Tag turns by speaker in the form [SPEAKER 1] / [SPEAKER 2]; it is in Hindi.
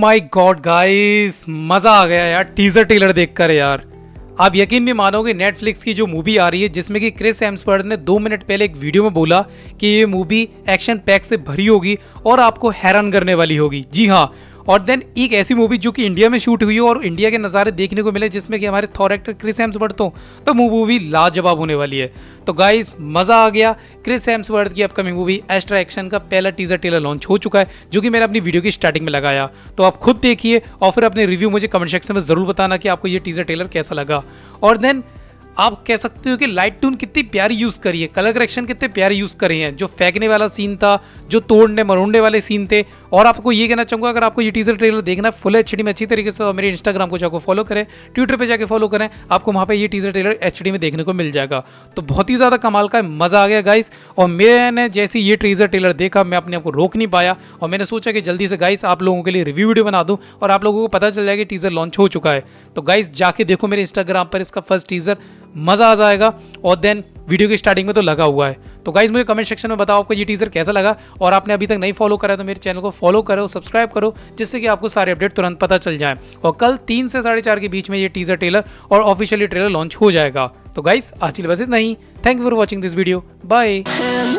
[SPEAKER 1] माय गॉड गाइस, मजा आ गया यार टीजर टेलर देखकर यार। आप यकीन नहीं मानोगे, नेटफ्लिक्स की जो मूवी आ रही है जिसमें कि क्रिस हेम्सवर्थ ने 2 मिनट पहले एक वीडियो में बोला कि ये मूवी एक्शन पैक से भरी होगी और आपको हैरान करने वाली होगी। जी हाँ, और देन एक ऐसी मूवी जो कि इंडिया में शूट हुई है और इंडिया के नज़ारे देखने को मिले जिसमें कि हमारे थॉर एक्टर क्रिस हेम्सवर्थ हो, तो मूवी लाजवाब होने वाली है। तो गाइस मज़ा आ गया। क्रिस हेम्सवर्थ की अपकमिंग मूवी एस्ट्रा एक्शन का पहला टीजर टेलर लॉन्च हो चुका है, जो कि मैंने अपनी वीडियो की स्टार्टिंग में लगाया। तो आप खुद देखिए और फिर अपने रिव्यू मुझे कमेंट सेक्शन में ज़रूर बताना कि आपको ये टीजर टेलर कैसा लगा। और देन आप कह सकते हो कि लाइट टून कितनी प्यारी यूज़ करी है, कलर करेक्शन कितने प्यारे यूज़ करे हैं, जो फेंकने वाला सीन था, जो तोड़ने मरोड़ने वाले सीन थे। और आपको ये कहना चाहूँगा, अगर आपको ये टीजर ट्रेलर देखना है फुल एचडी में अच्छी तरीके से, तो मेरे इंस्टाग्राम को जाकर फॉलो करें, ट्विटर पे जाके फॉलो करें, आपको वहाँ पे ये टीजर ट्रेलर एचडी में देखने को मिल जाएगा। तो बहुत ही ज़्यादा कमाल का मज़ा आ गया गाइस। और मैंने जैसे ये टीजर ट्रेलर देखा, मैं अपने आप को रोक नहीं पाया और मैंने सोचा कि जल्दी से गाइस आप लोगों के लिए रिव्यू वीडियो बना दूँ और आप लोगों को पता चल जाएगा कि टीजर लॉन्च हो चुका है। तो गाइस जाके देखो मेरे इंस्टाग्राम पर इसका फर्स्ट टीजर, मज़ा आ जाएगा। और देन वीडियो की स्टार्टिंग में तो लगा हुआ है। तो गाइज मुझे कमेंट सेक्शन में बताओ आपको ये टीजर कैसा लगा, और आपने अभी तक नहीं फॉलो करा तो मेरे चैनल को फॉलो करो, सब्सक्राइब करो, जिससे कि आपको सारे अपडेट तुरंत पता चल जाए। और कल 3 से 4:30 के बीच में ये टीजर टेलर और ऑफिशियली ट्रेलर लॉन्च हो जाएगा। तो गाइज आज के लिए बस इतना ही। Thank you for watching this video, bye.